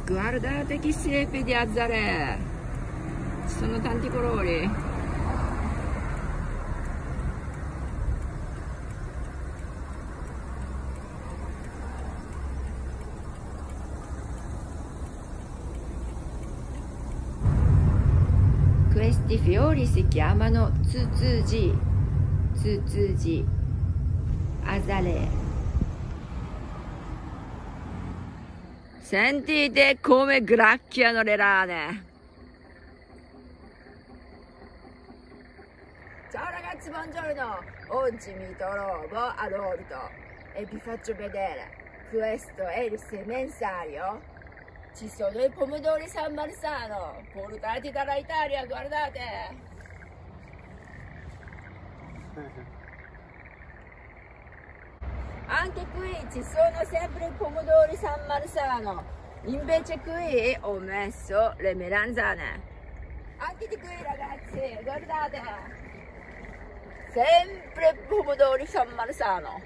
Guardate che siepe di Azzarè, ci sono tanti colori. Questi fiori si chiamano tsutsuji, tsutsuji, Azzarè. Sentite come gracchiano le rane. Ciao ragazzi, buongiorno. Oggi mi trovo all'orto e vi faccio vedere. Questo è il semenzario. Ci sono i pomodori San Marzano portati dalla Italia, guardate. Anche qui ci sono sempre i pomodori San Marzano, invece qui ho messo le melanzane. Anche di qui ragazzi, guardate, sempre pomodori San Marzano.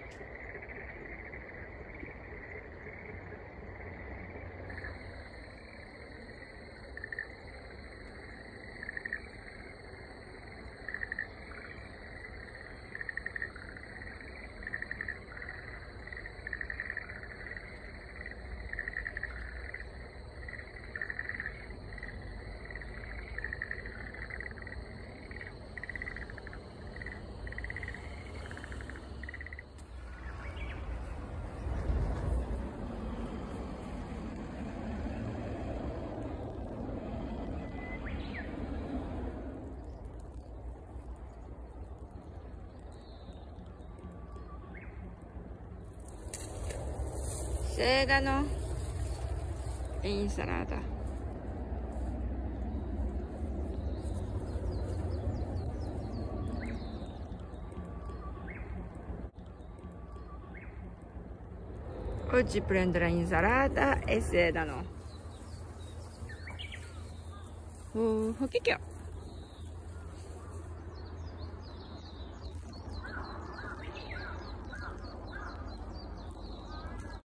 Sedano e insalata. Oggi prenderò insalata e sedano. Chicchio.